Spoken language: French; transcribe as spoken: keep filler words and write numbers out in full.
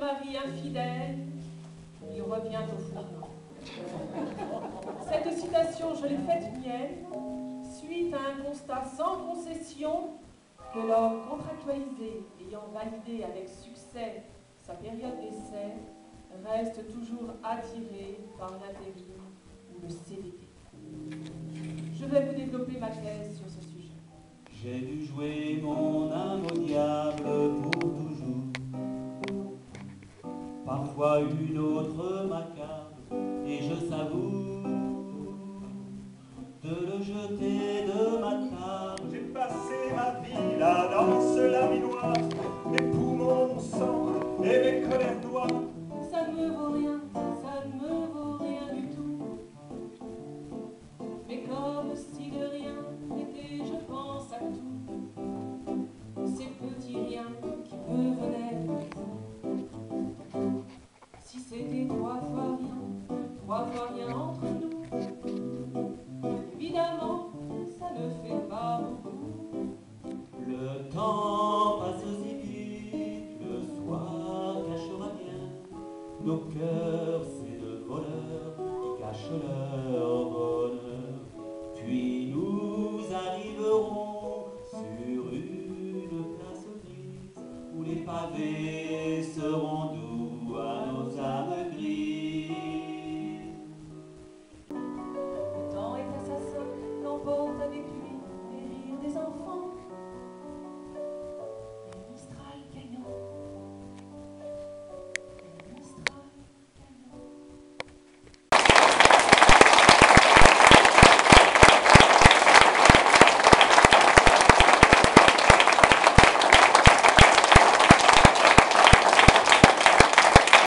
mari infidèle, il revient au fourneau. Cette citation, je l'ai faite mienne, suite à un constat sans concession que l'homme contractualisé, ayant validé avec succès sa période d'essai, reste toujours attiré par l'intérim ou le C D D. Je vais vous développer ma thèse sur ce sujet. J'ai dû jouer mon âme au diable pour toujours. Parfois une autre macabre, et je savoure de le jeter de ma table.